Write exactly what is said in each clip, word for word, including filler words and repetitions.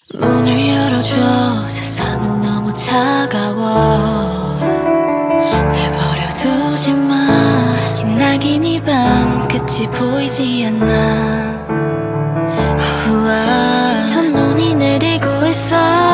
문을 열어줘. 세상은 너무 차가워. 내버려두지 마. 기나긴 이 밤 끝이 보이지 않나. 어후아 첫눈이 내리고 있어.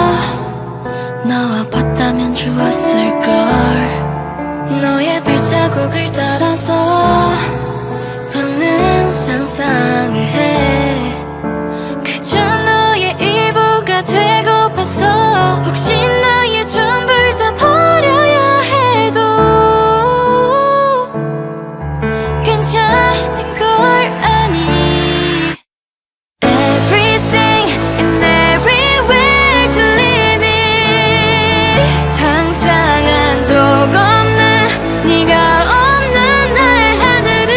너와 봤다면 좋았을걸. 너의 발자국을 따라서 걷는 상상을 해. 그저 너의 일부가 되고파서 혹시 나의 전부를 다 버려야 해도 괜찮은 걸 아니. Everything and everywhere 들리니 상상한 적 없는 네가 없는 나의 하늘은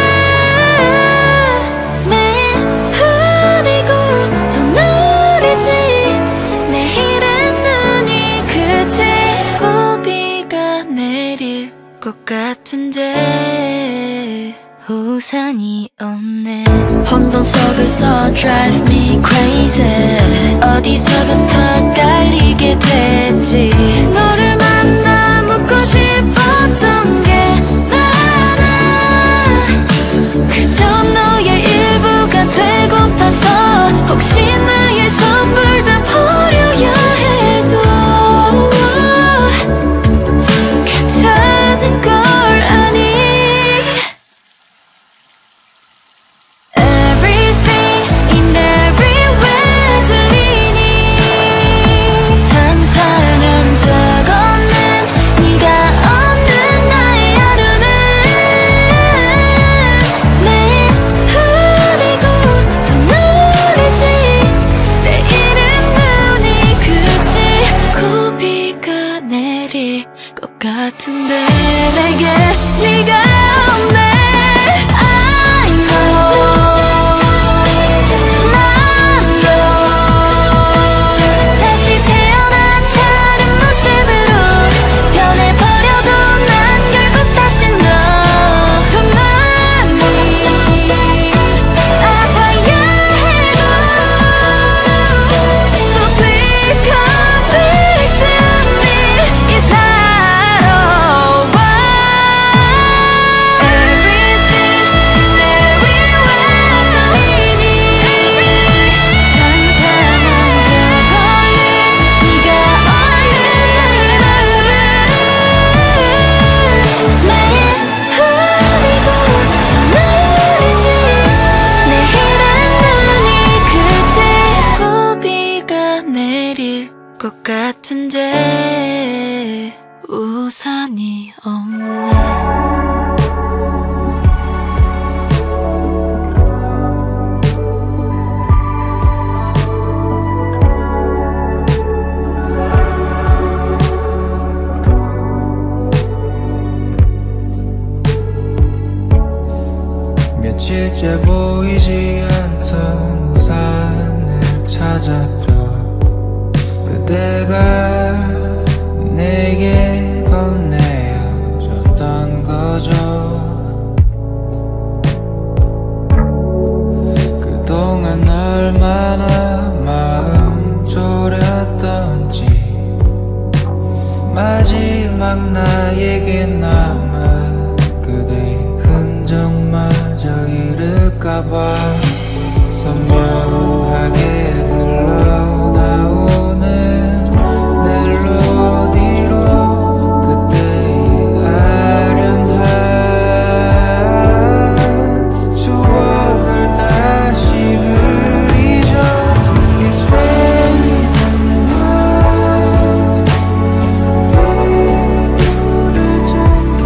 매일 흐리고 또 노래지. 내일은 눈이 그치고 비가 내릴 것 같은데 우산이 없네. 혼돈 속에서 drive me crazy. 어디서부터 깔리게 됐지. 너를 만나 묻고 싶었던 게 많아. 그저 너의 일부가 되고파서 혹시 나의 선물 다 버려야 해도 괜찮은 걸 아니. Everything in everywhere 들리니 상상한 적 없는 네가 없는 나의 하루는 매일 흐리고 또 노래지. 내일은 눈이 그치고 비가 내릴 것 같은데 내게 네가 없네. I know 난 다시 태어난 다른 모습으로 변해버려도 난 결국 다시 너 더 많이 아파야 해도. So please come back to me. It's not over. Everything and everywhere 들리니 상상한 적 없는 네가 없는 나의 마음은 매일 흐리고 노래지. 내일은 눈이 그치고 비가 내릴 것 같은데 우산이 없네. 며칠째 보이지 않던 우산을 찾았죠. 그대가 내게 건네어줬던 거죠. 그동안 얼마나 마음 졸였던지 마지막 나에게 남은 그대의 흔적마저 잃을까봐 선명하게 흘러나오는 멜로디로 그때의 아련한 추억을 다시 그리죠. It's raining now. 비오르던 그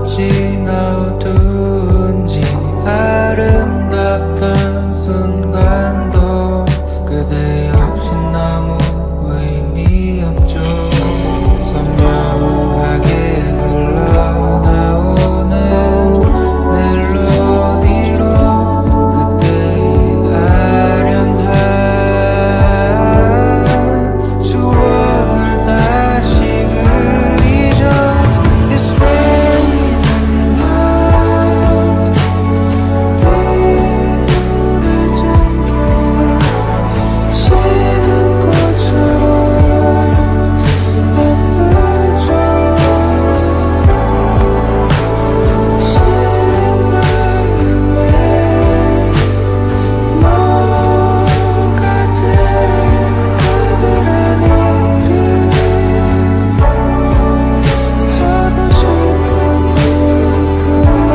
어찌나 어두운지 아름답던 순간도 그대 없이 아무 의미 없죠. 선명하게 흘러나오는 멜로디로 그때의 아련한 추억을 다시 그리죠. It's raining now. 빗물에 잠겨 식은 꽃처럼 아프죠. 시린 마음에 녹아든 그들의 이름 하고 싶었던 그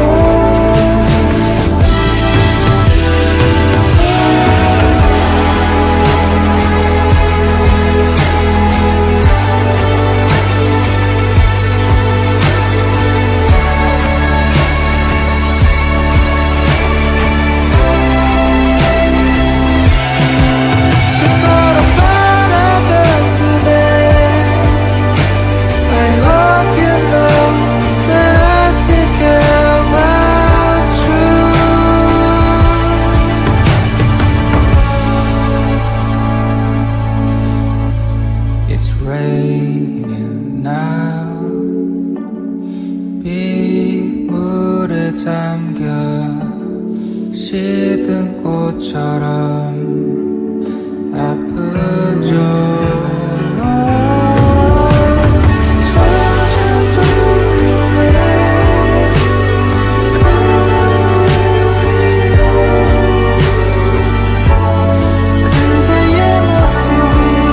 그토록 바라던 그대 I hope you know that I still care about you. It's raining now. 빗물에 잠겨 시든 꽃처럼 아프죠. 젖은 두름에 그리운 그대의 모습이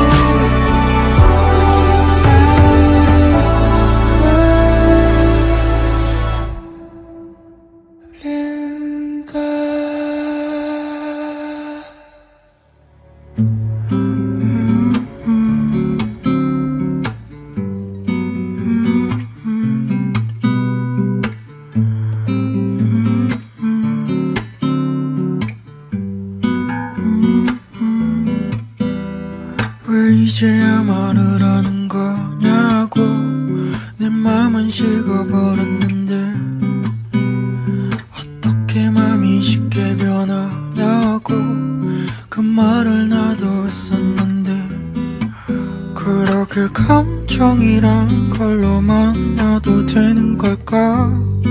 왜 이제야 말을 하는 거냐고. 내 맘은 식어버렸는데 어떻게 맘이 쉽게 변하냐고. 그 말을 나도 했었는데 그렇게 감정이란 걸로 만나도 되는 걸까.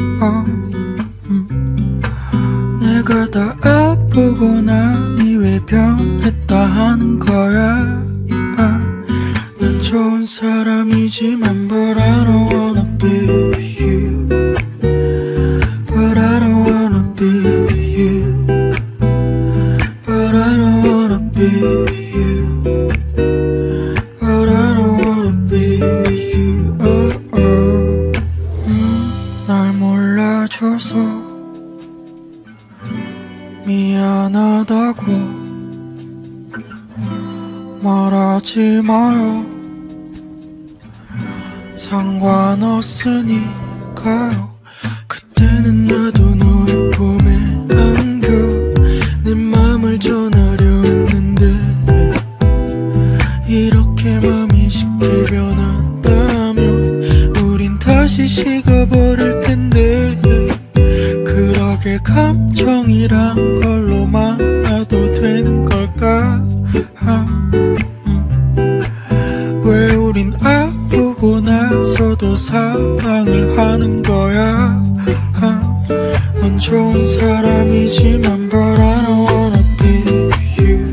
음. 내가 다 아프고 나니 왜 변했다 하는 거야. 난 좋은 사람이지만 But I don't wanna be with you. But I don't wanna be with you. But I don't wanna be with you. But I don't wanna be with you. Oh, oh. 음, 날 몰라줘서 미안하다고 말하지 마요. 상관없으니까요. 그때는 나도 너의 품에 안겨 내 맘을 전하려 했는데 이렇게 맘이 쉽게 변한다면 우린 다시 식어버릴 텐데. 그러게 감정이란 걸로 만나도 되는 걸까. 왜 우린 아프고 나서도 사랑을 하는 거야. 넌 좋은 사람이지만 But I don't wanna be with you.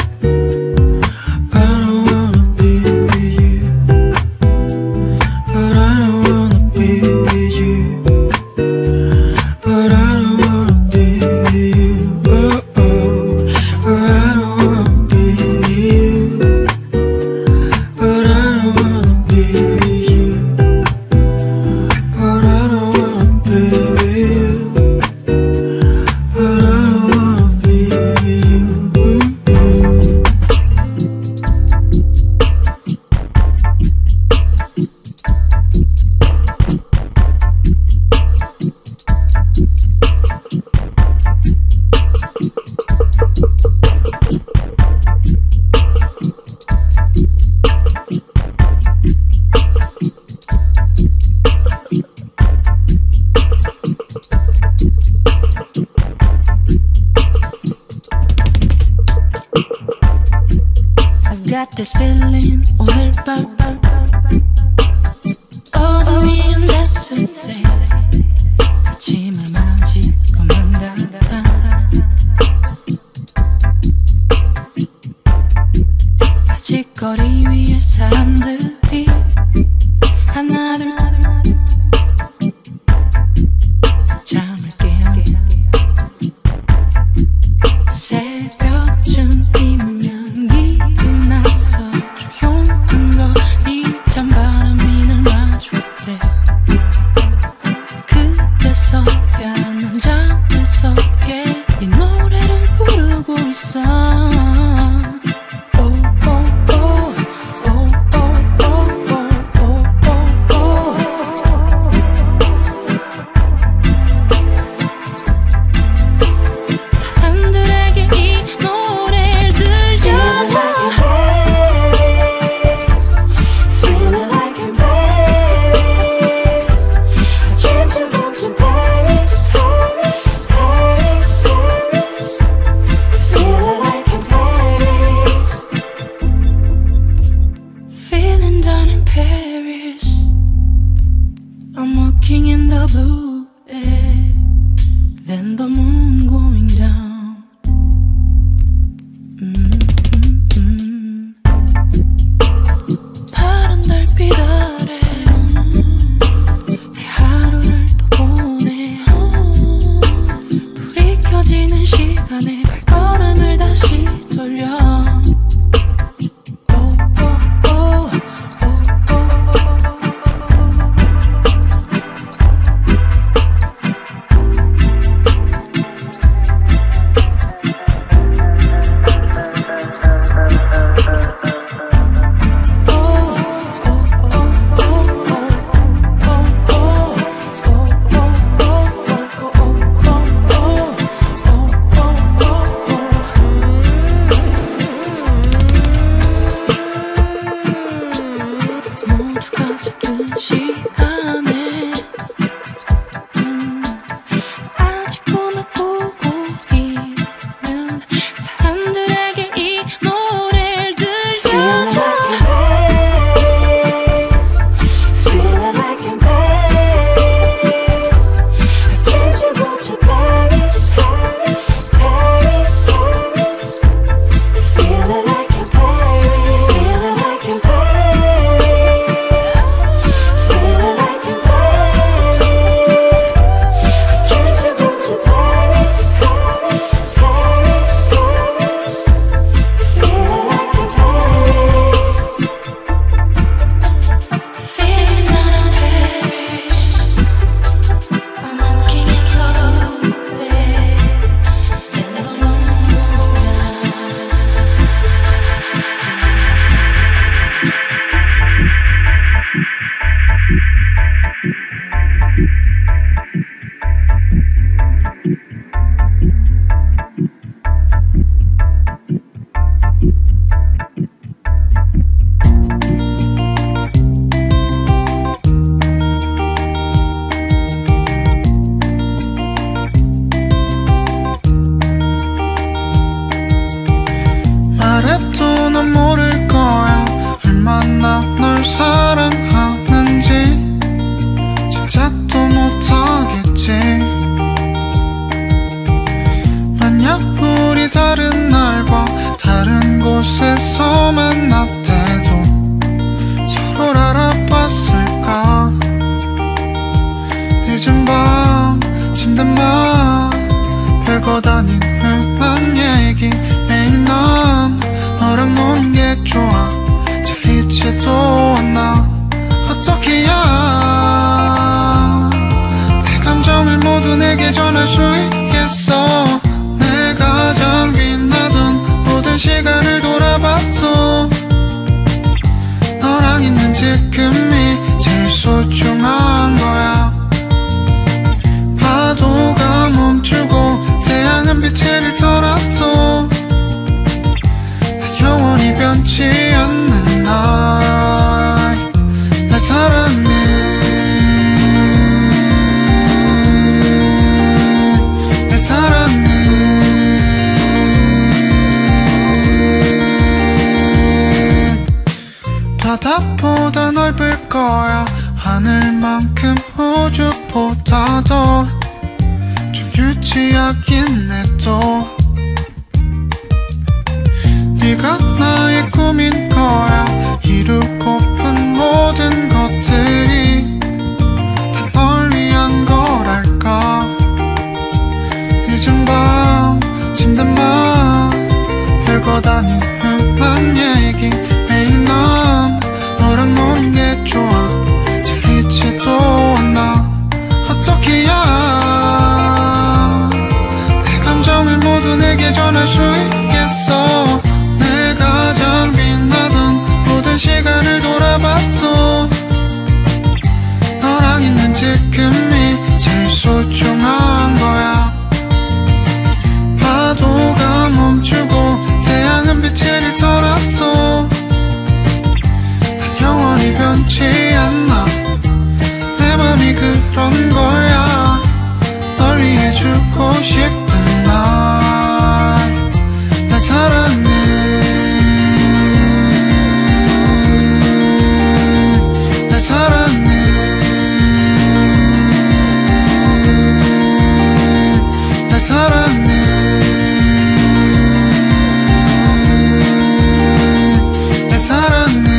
I don't wanna be with you. But I don't wanna be with you. But I don't wanna be with you. Oh, oh. But I don't wanna be with you. But I don't wanna be with you. But I don't wanna be with you. But I don't this feeling 오늘 밤 어둠이 앉았을 때 아침을 맞을 것만 같아 아직 거리 위에 사람들이 하나둘 잠을 깨워 새벽쯤이면 기분 나서 조용한 거리 찬바람이 날 마주칠 때 그때서야 난 잠에 속에 이 노래를 부르고 있어. I'm walking in the blue air, then the moon going down. Mm-hmm. 파란 달빛 아래 내 하루를 또 보내. 불이 켜지는 시간에 발걸음을 다시 돌려. 모두가 잠든 시간에 음, 아직 꿈을 꾸고 있는 사람들에게 이 노래를 들려줘. Feeling like in Paris, I've dreamed to go to Paris, Paris, Paris, Paris. Feeling like in Paris, feeling like in Paris. 말해도 넌 모를 거야 얼마나 널 사랑하는지 짐작도 못하겠지. 만약 우리 다른 날과 다른 곳에서 만났대도 서로를 알아봤을까. 늦은 밤 침대 맛 별것 아닌 흔한 얘기 매일 난 너랑 노는 게 좋아. 질리지도 않아. 어떻게 해야 내 감정을 모두 내게 전할 수 있겠어. 내가 가장 빛나던 모든 시간을 돌아봐도 너랑 있는 지금이 제일 소중한 거야. 파도가 멈추고 태양은 빛을 취하긴 해도 네가 나의 꿈인 거야. 이루고픈 모든 것들이 다 널 위한 거랄까. 늦은 밤 침대만 별것 아닌 흔한 얘기. 매일 난 너랑 노는 게 좋아. 질리지도 않아. 어떻게 해야 내 감정을 모두 내게 전할 수 있겠어. 내 가장 빛나던 모든 시간을 돌아봐도 너랑 있는 지금이 제일 소중한 거야. 파도가 멈추고 태양은 빛을 잃더라도 난 영원히 변치 않아. 내 맘이 그런 거야. 널 위해 주고 싶은 날, 날 사랑해. 날 사랑해. 날 사랑해. 날 사랑해.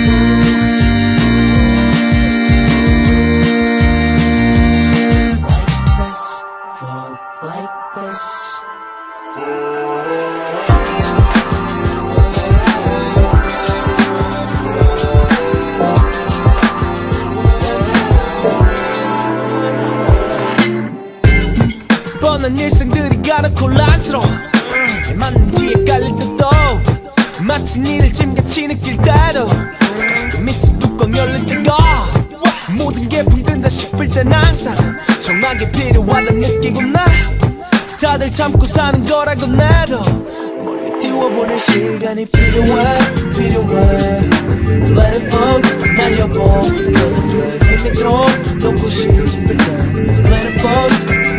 뻔한 일상들이 가득 혼란스러워. 왜 맞는지 헷갈릴 때도 마치 니를 짐같이 느낄 때도 가끔씩 뚜껑 열릴 때가 모든 게 붕든다 싶을 땐 항상 정막이 필요하다 느끼구나. 다들 참고 사는 거라고 나도 멀리 띄워보낼 시간이 필요해 필요해. Let it fall 날려보 너도 돼. 힘이 들어 놓고 싶을 때 Let it fall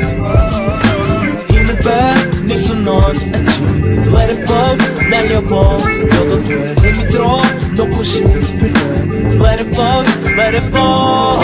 힘을 빼 네 손 어디지. Let it fall 날려보 너도 돼. 힘이 들어 놓고 싶을 때 Let it fall Let it fall.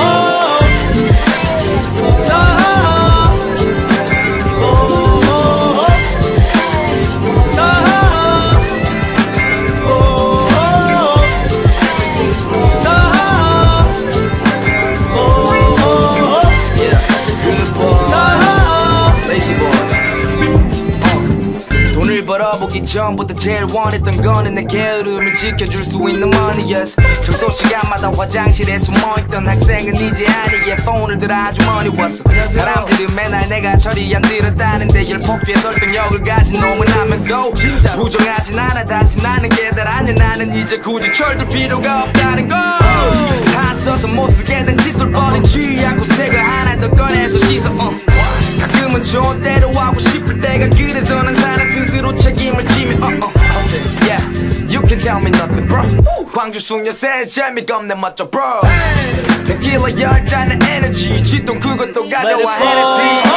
벌어보기 전부터 제일 원했던 거는 내 게으름을 지켜줄 수 있는 money. Yes. 청소 시간마다 화장실에 숨어있던 학생은 이제 아니게 폰을 들 아주머니 왔어. 사람들은 맨날 내가 처리 안 들었다는데 열폭주의 설득력을 가진 놈은 하면 go. 진짜 부정하진 않아. 다시 나는 깨달았네. 나는 이제 굳이 철들 필요가 없다는 거. 다 써서 못 쓰게 된 칫솔 버리지 않고 새거 하나 더 꺼내서 씻어. uh. 가끔은 좋은 대로 하고 싶을 때가 그래서 난 살아 스스로 책임을 지며 uh, uh. Yeah, you can tell me nothing bro. 광주 숙녀새 재미가 없네 멋져 bro. 데킬라 열 잔의 에너지 쥐똥 그것도 가져와 헤네시.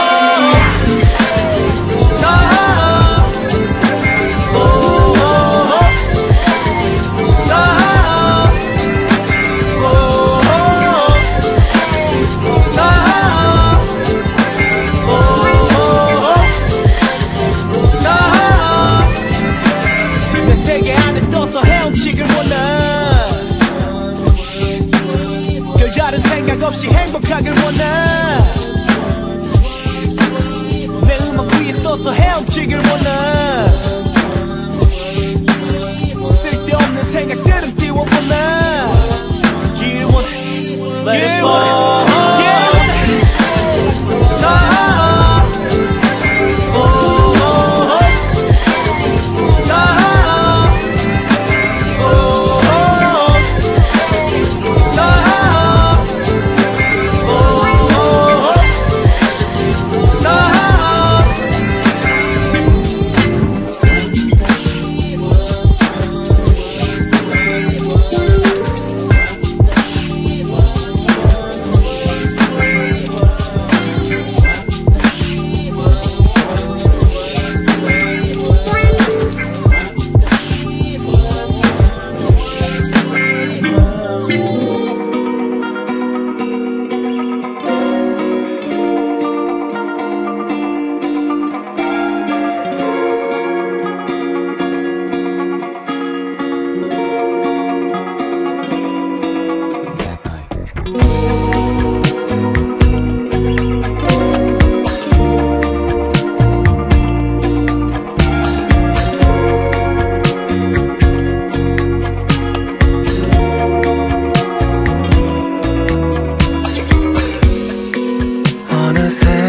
세계 안에 떠서 헤엄치길 원하. 별다른 생각 없이 행복하길 원하. 내 음악 위에 떠서 헤엄치길 원하. 쓸데없는 생각들은 띄워보나. 길 원해 길 원해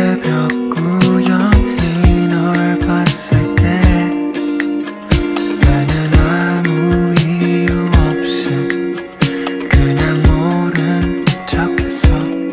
새벽 우연히 널 봤을 때 나는 아무 이유 없이 그냥 모른 척했어.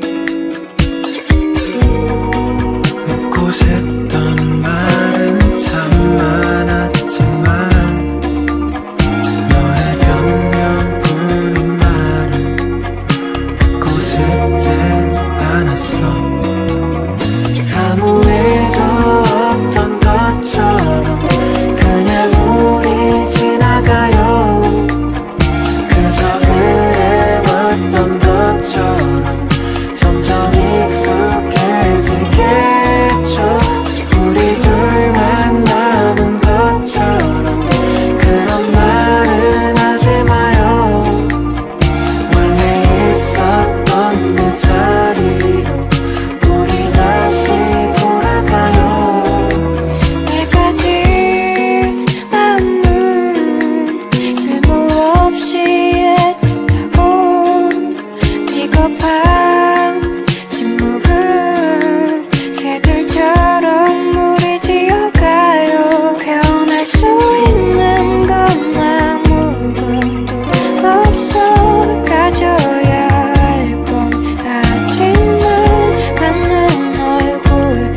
묻고 싶던 말은 참 많았지만 너의 변명뿐인 말은 듣고 싶진 않았어. 아무 일도 없던 것처럼 그냥 우리 지나가요. 그저 그래왔던 것처럼 점점 익숙해지겠죠. 우리 둘만 남은 것처럼 그런 말은 하지 마요. 원래 있었던 그 자리로 우리 다시 돌아가요. 내가 진 마음은 쓸모없이 애틋하고 비겁한 침묵은 새들처럼 우리 지어가요. 표현할 수 있는 건 아무것도 없어. 가져야 할 건 아침을 맞는 얼굴,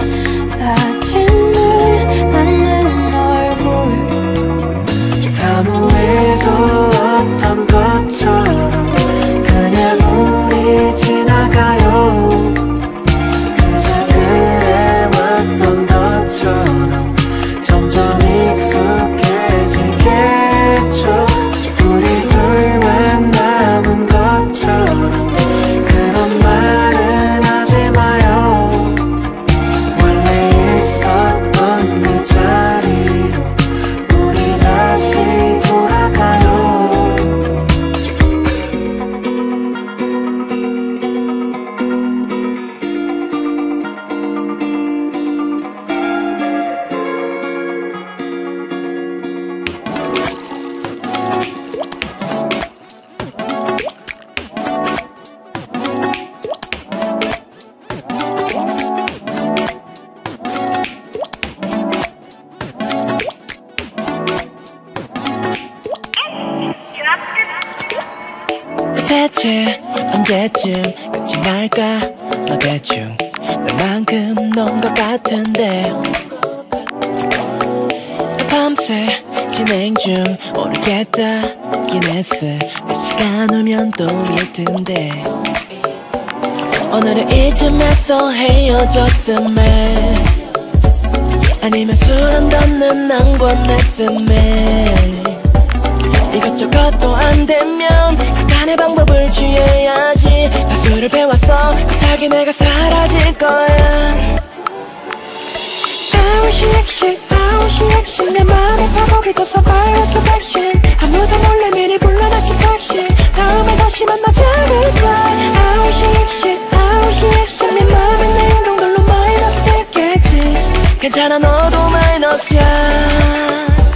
아침을 맞는 얼굴. 아무 일도 없던 것처럼 그냥 우리 지나가요. 그저 그래왔던 것처럼 점점 익숙해지겠죠. 우리 둘만 남은 것처럼 그런 말은 하지 마요. 원래 있었던 그 자리로 우리 다시 돌아가요. 대체 언제쯤 끝이 날까? 너 대충 너만큼 논 것 같은데 밤새 진행 중 모르겠다 기네스 몇 시간 후면 또 일 텐데 오늘은 이쯤에서 헤어졌음에 아니면 술 한 잔은 난 권했음에 이것저것도 안 되면 약간의 방법을 취해야지. 가수를 배웠어 갑자기 내가 사라질 거야. 아우시액식 아우시액식 내 맘에 파고기 떴어 바이러스 백신 아무도 몰래 미리 불러놨지 택시 다음에 다시 만나자 goodbye. 아우시액식 아우시액식 내 맘에 내 행동들로 마이너스 됐겠지. 괜찮아 너도 마이너스야.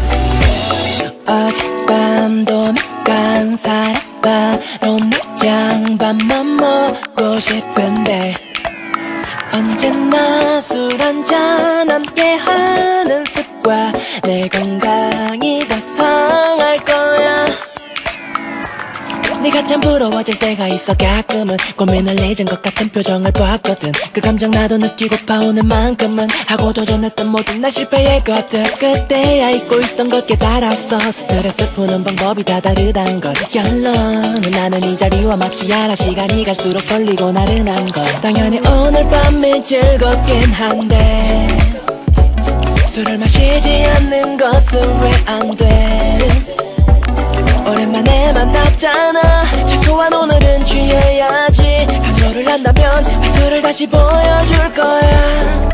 어젯밤도 잠깐 살았다로 내 양밥만 먹고 싶은데 언제나 술 한잔 함께하는 습관 내 건강이 더 상할 거야. 네가 참 부러워질 때가 있어. 가끔은 고민을 잊은 것 같은 표정을 봤거든. 그 감정 나도 느끼고파 오늘만큼은 하고 도전했던 모든 날 실패했거든. 그때야 잊고 있던 걸 깨달았어. 스트레스 푸는 방법이 다 다르단 걸. 결론은 나는 이 자리와 마치 알아. 시간이 갈수록 떨리고 나른한 걸. 당연히 오늘 밤이 즐겁긴 한데 술을 마시지 않는 것은 왜 안 돼? 오랜만에 만났잖아. 최소한 오늘은 취해야지. 간소를 한다면 화술을 다시 보여줄 거야.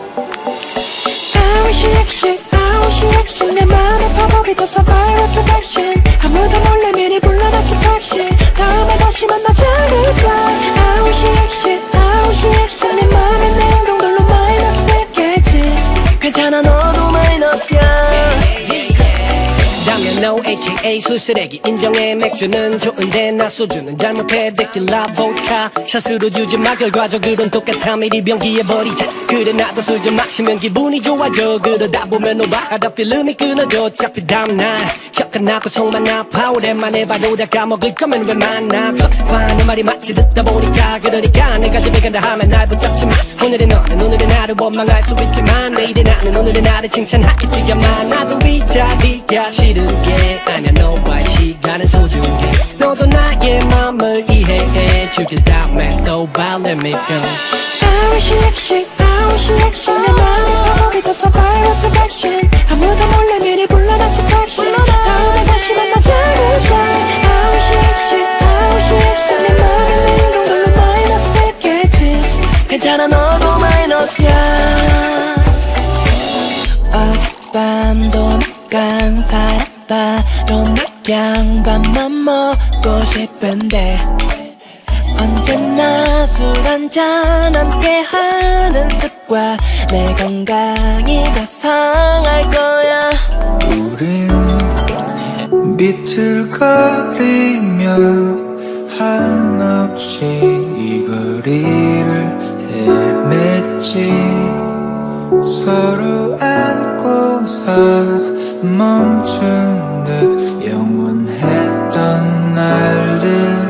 아우시액식 아우시액식 내 맘에 파고기 떴어 바이러스 백신 아무도 몰래 미리 불러놨지 택시 다음에 다시 만나자 goodbye. 아우시액식 아우시액식 내 맘에 내 행동들로 마이너스 됐겠지. 괜찮아 너도 마이너스야. 당연 know 에이케이에이 술쓰레기 인정해. 맥주는 좋은데 나 소주는 잘못해. 데킬라 보드카 샷으로 주지마. 결과적으론 똑같아. 미리 병기해버리자. 그래 나도 술 좀 마시면 기분이 좋아져. 그러다 보면 오바하다 필름이 끊어져. 어차피 다음날 혀가 나고 속만 아파. 오랜만에 봐도 다 까먹을 거면 왜 만나. 화는 말이 마치 듣다 보니까. 그러니까 내가 집에 간다 하면 날 붙잡지마. 오늘의 너는 오늘의 나를 원망할 수 있지만 내일의 나는 오늘의 나를 칭찬하겠지. 아마 나도 이 자리가 싫은 게 아니야. 너와의 시간은 소중해. 너도 나의 맘을 이해해 주길 다음에 또 봐. Let me go. I wish you action, I wish you action. 내 마음이 파고리 더 survival action. 아무도 몰래 미리 불러놨지 taxi. 다음에 다시 만나자고 try. I wish you action, I wish you action. 내 마음이 내린 건 별로 마이너스 됐겠지. 괜찮아 너도 마이너스야. 어젯밤도 잠깐 살아봐. 넌 양밥만 먹고 싶은데 언제나 술 한잔 함께하는 습관 내 건강이 다 상할 거야. 우린 비틀거리며 한없이 이 거리를 헤맸지. 서로 안고서 멈춘 듯 영원했던 날들.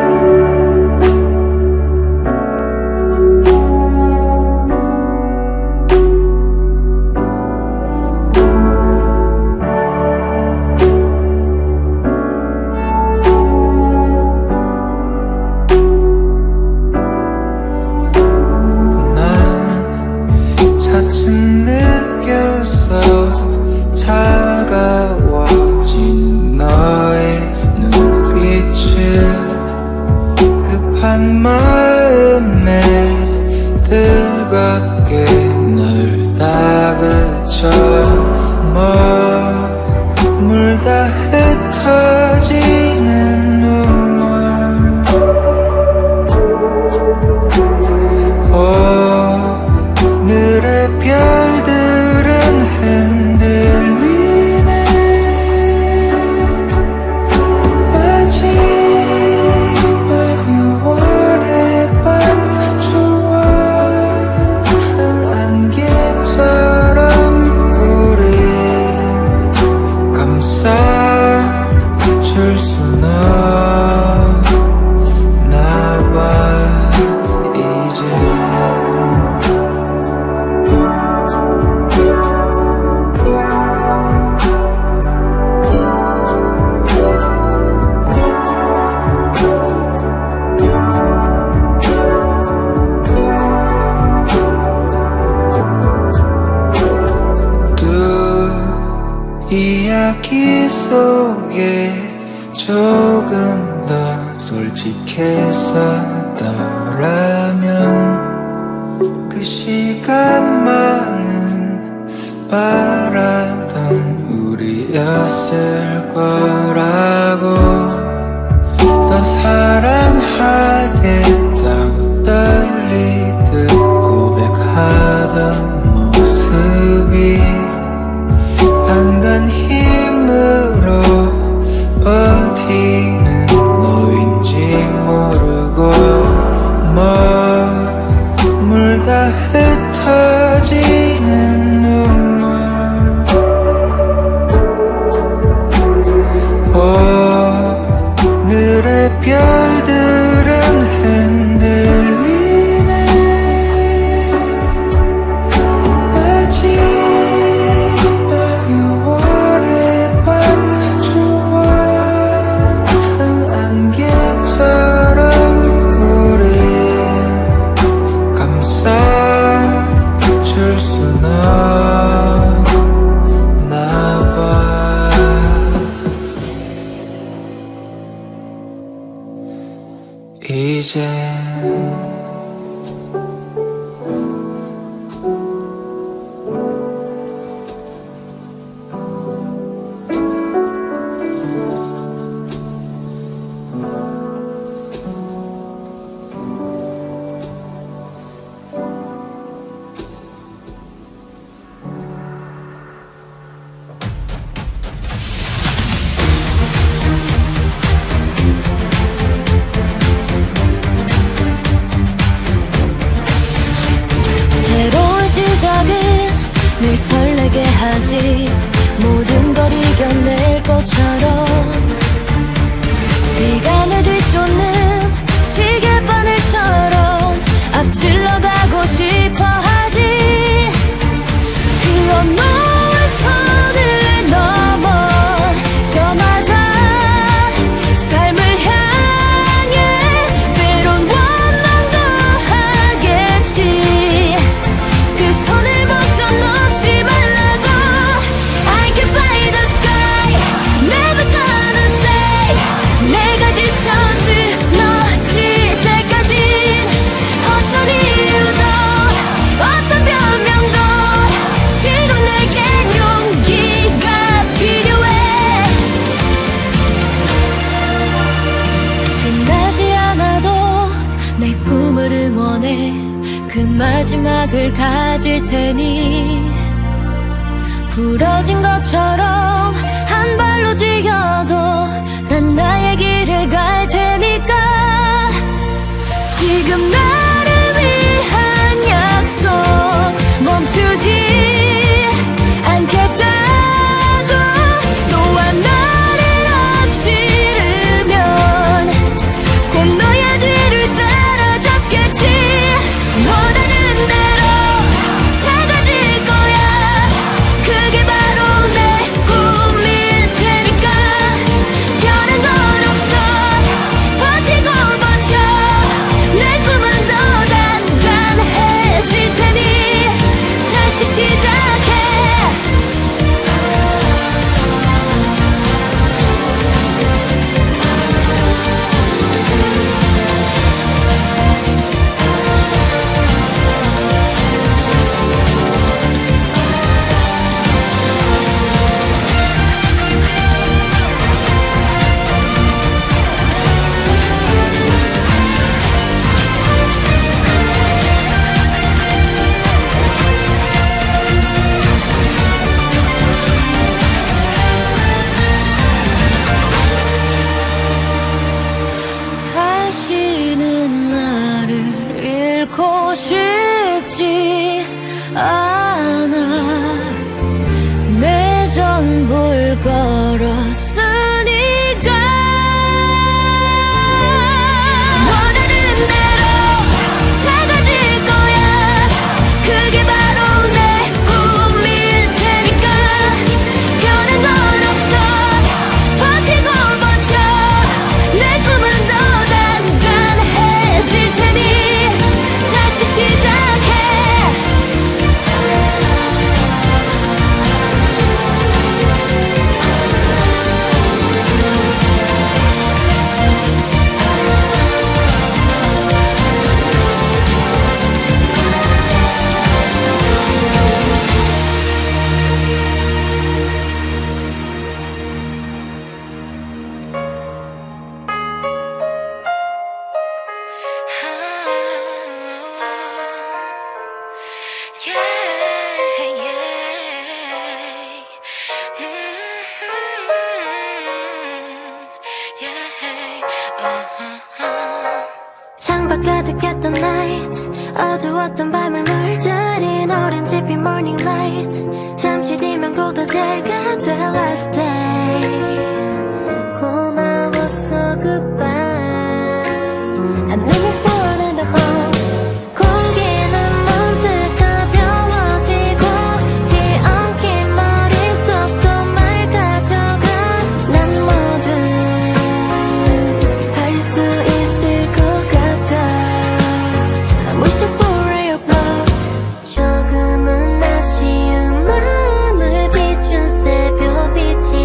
차가워지는 너의 눈빛을 급한 마음에 뜨겁게 널 다그쳐. 머물다 흩어지는 눈물. 오늘의 별들은 흔들리네. 마지막 유월의 밤 추워한 안개처럼 우리 감싸줄 순 없나 봐 이제. 이야기 속에 조금 더 솔직했었더라면 그 시간만은 바라던 우리였을 거라고. 더 사랑하겠다고 떨리듯 고백하던 모습이 안간 힘으로 버티는 너인지 모르고 머물다 흩어지는 눈물. 오늘의 별들은 흔들리네. 줄 순 없나 봐 이젠. 늘 설레게 하지 모든 걸 이겨낼 것처럼 시간을 뒤쫓는 시계바늘처럼 앞질러 가고 싶어 하지 그 어느한 선을 넘어 저마다 삶을 향해 때론 원망도 하겠지 그 선을 먼저 넘지 말라고 I can fly the sky never gonna stay 내가 지쳐 쓰러질 때까진 어떤 이유도 어떤 변명도 지금 내겐 용기가 필요해 끝나지 않아도 내 꿈을 응원해 그 마지막을 가질 테니 부러진 것처럼 한 발로 뛰어도 난 나의 길을 갈 테니까 지금 나를 위한 약속 멈추지 않겠다고 또한 나를 앞지르면 곧 너의 뒤를 따라잡겠지 원하는 대로 다 가질 거야 그게 바로 내 꿈일 테니까 변한 건 없어 버티고 버텨 내 꿈은 더 단단해질 테니 다시 시작해 다시는 나를 잃고 싶지 않아 내 전부를 걸었으니까 원하는 대로 다 가질 거야 그게 바로 내 꿈일 테니까 변한 건 없어 버티고 버텨 내 꿈은 더 단단해질 테니 다시 시작해 창밖 가득했던 night 어두웠던 밤을 물들인 오렌지빛 morning light 잠시 뒤면 곧 어제가 될 last day 고마웠어 goodbye I'm looking forward in the home 공기는 문득 가벼워지고 뒤엉킨 머릿속도 맑아져가 난 뭐든 할 수 있을 것 같아 I'm wishing for a ray of love 조금은 아쉬운 마음을 비춘 새벽빛이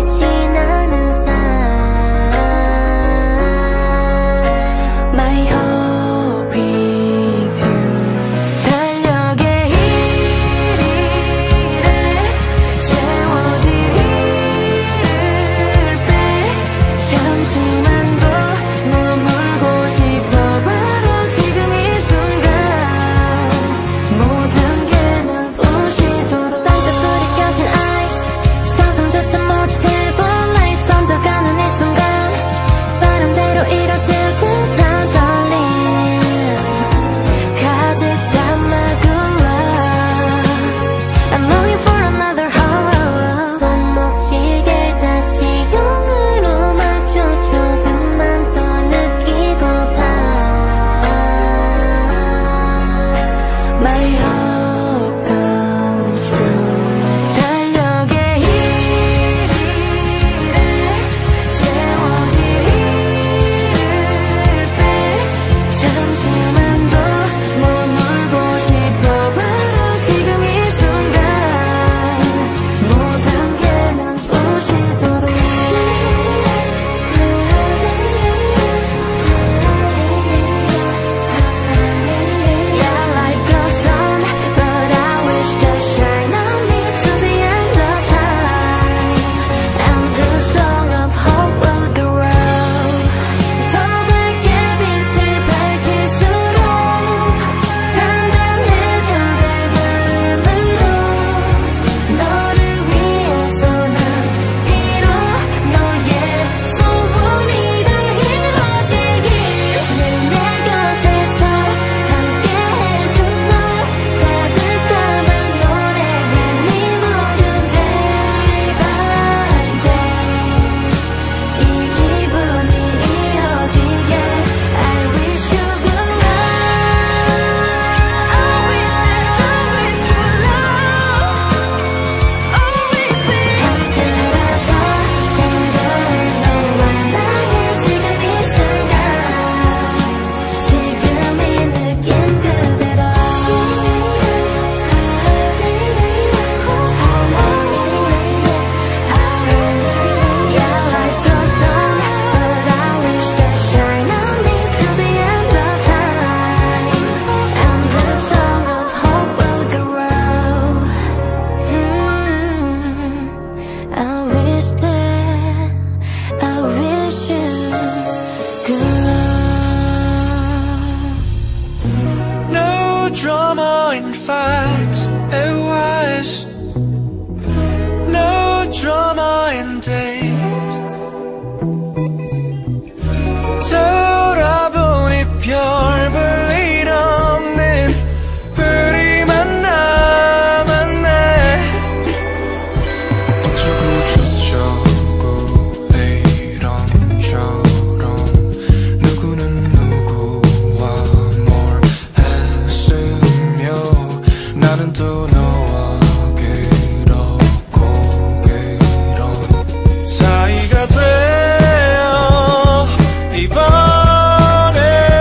너와 그렇고 그런 사이가 돼요. 이번에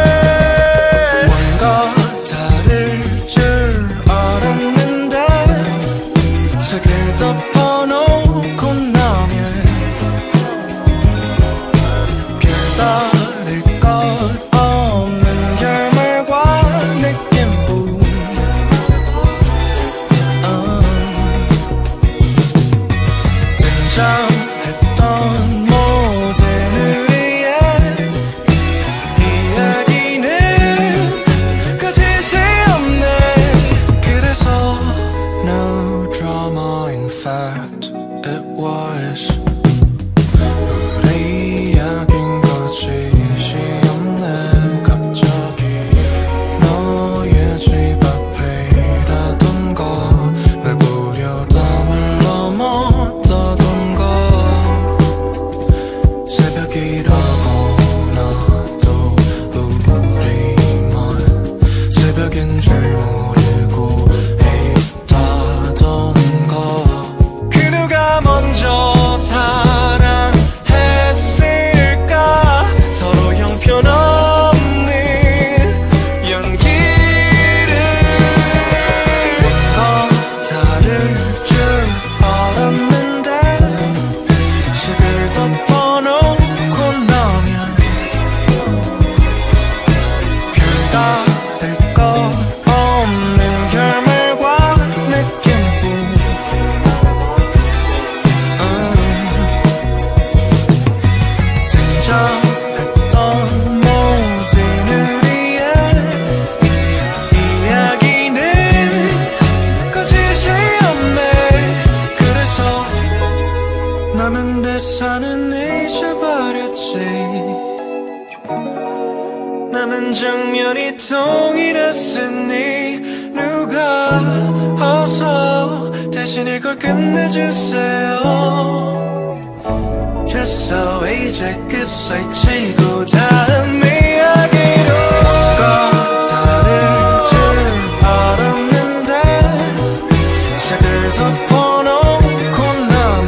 뭔가 다를 줄 알았는데 책을 덮어놓고 나면 별다를 것 없는 결말과 느낌뿐. 어. 등장했던 모든 우리의 이야기는 거짓이 없네. 그래서 no drama, in fact it was. 우리 이야긴 거짓이 없네. 갑자기 너의 집 앞이라던가 날 보려담을 넘었다던가 새벽이라고 나도 우리만 새벽인 줄 모르고 있다던가. 그 누가 먼저 사랑했을까. 서로 형편없는 연기를. 뭔가 다를 줄 알았는데 책을 덮어놓고 나면 별다를 것 없는 결말과 느낌뿐. 음. 등장했던 모든 우리의 이야기는 거짓이 없네. 그래서 남은 대사는 잊어버렸지. 남은 장면이 동일했으니 누가 어서 대신 이걸 끝내주세요. 됐어 이제 끝을 치고 다음 이야기로. 뭔가 다를 줄 알았는데 책을 덮어놓고 나면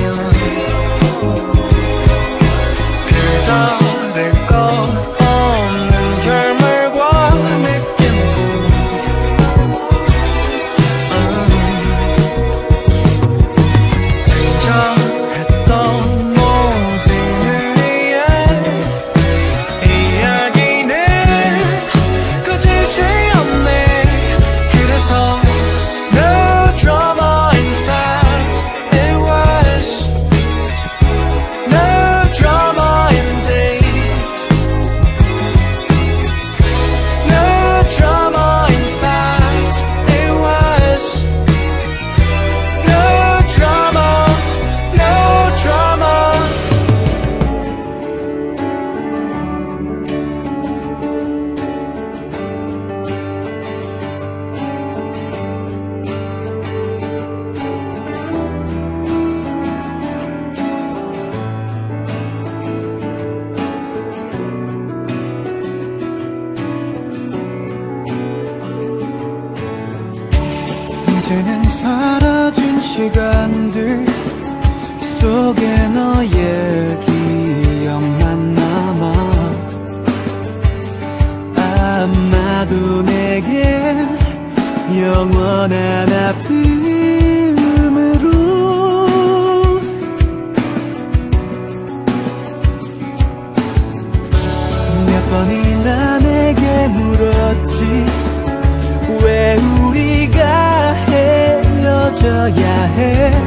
별다를 것 없는 결말과 느낌뿐. 음. 등장했던 모든 우리의 이야기는 거짓이 없네. 그래서 no drama, in fact it was. No drama indeed. No drama, in fact it was. No drama, no drama. 이제는 사라진 시간들 속에 너의 기억만 남아. 아마도 내겐 영원한 아픔으로 몇 번이나 내게 물었지. 왜 우리가 헤어져야 해.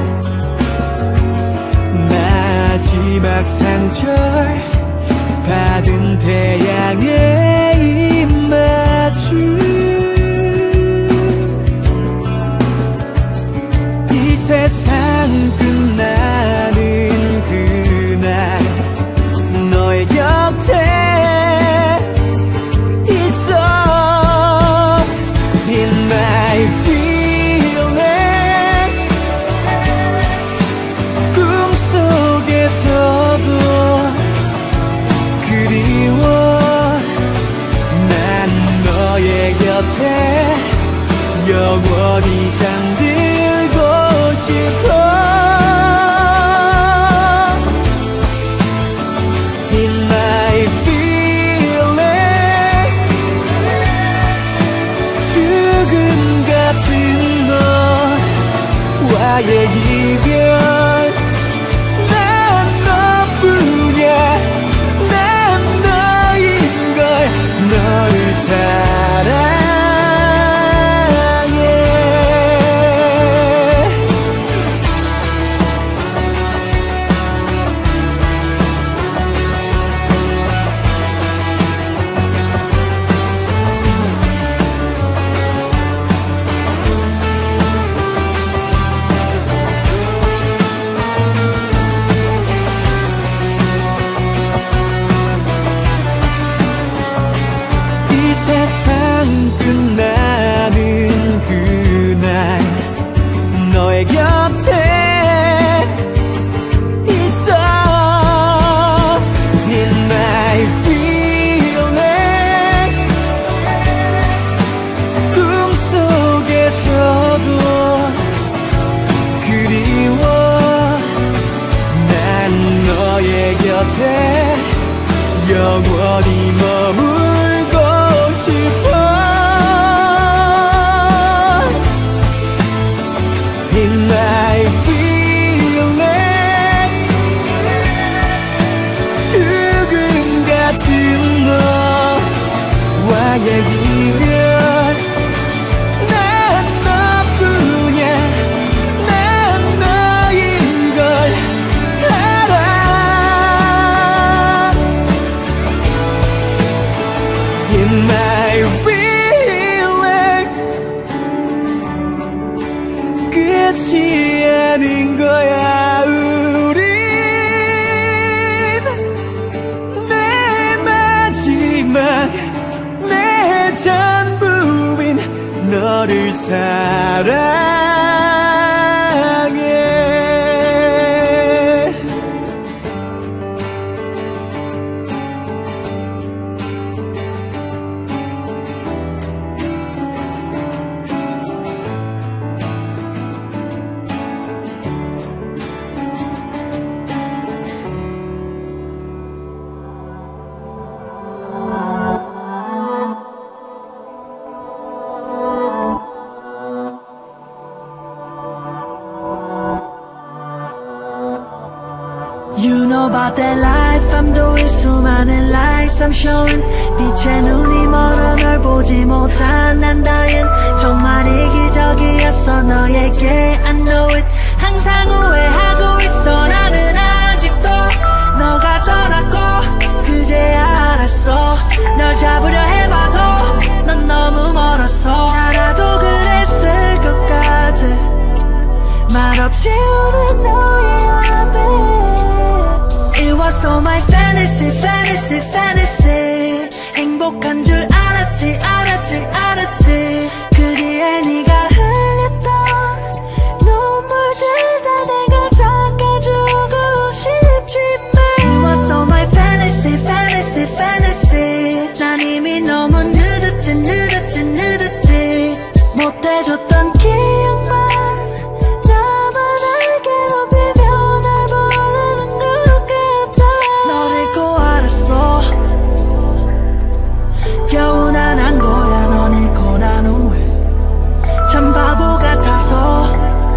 마지막 상처 받은 태양의 입맞춤. 이 세상 끝나는 그날 너의 곁에 있어. In my feeling 꿈속에서도 그리워. 난 너의 곁에 영원히 잠들 와의 이별 난 너뿐이야 난 너인걸 너를 사랑해 세상 끝나는 그날 너의 곁에 있어 In my feeling 꿈속에서도 그리워 난 너의 곁에 영원히 머물고 싶어 In my feeling 죽음 같은 너와의 이별 난 너뿐이야 난 너인걸 알아 In my feeling 끝이 아닌 거야 우린 내 마지막 내 전부인 너를 사랑해 You know about that life I'm doing 수많은 lights I'm showing 빛의 눈이 멀어 널 보지 못한 난 dying 정말 이기적이었어 너에게 I know it 항상 후회하고 있어 나는 아직도 너가 떠났고 그제 알았어 널 잡으려 해봐도 넌 너무 멀었어 나라도 그랬을 것 같아 말없이 우는 너의 앞에 It was all my fantasy, fantasy, fantasy 행복한 줄 알았지, 알았지, 알았지 그 뒤에 네가 흘렸던 눈물들 다 내가 닦아주고 싶지만 It was all my fantasy, fantasy, fantasy 난 이미 너무 늦었지, 늦었지, 늦었지 못해줬던 기억만 겨우 난 안 거야 넌 잃고 난 후에 참 바보 같아서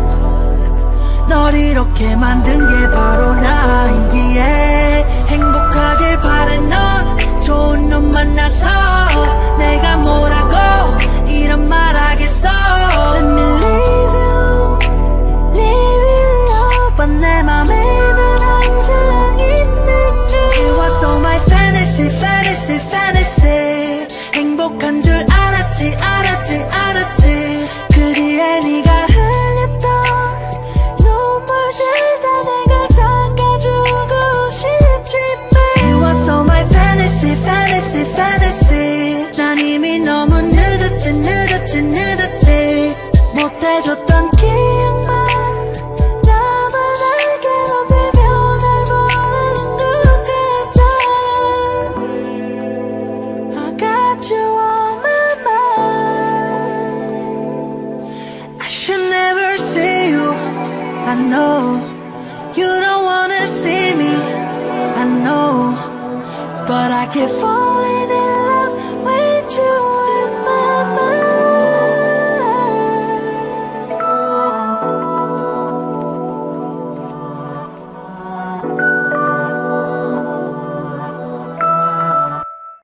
널 이렇게 만든 게 바로 나이기에 행복하길 바래 넌 좋은 놈 만나서 내가 뭐라고 이런 말 하겠어 Let me leave you, leave you love but 내 맘에는 항상 있는 게 It was all my fantasy, fantasy, fantasy 행복한 줄 알았지 알았지 알았지 그 뒤에 네가 흘렸던 눈물들 다 내가 닦아주고 싶지만 It was all my fantasy fantasy fantasy 난 이미 너무 늦었지 늦었지 늦었지 못해줬던 기억만 나만 알게 높이며 날 보라는 것 같아 I got you on my mind I should never see you I know you don't wanna see me I know but I can't fall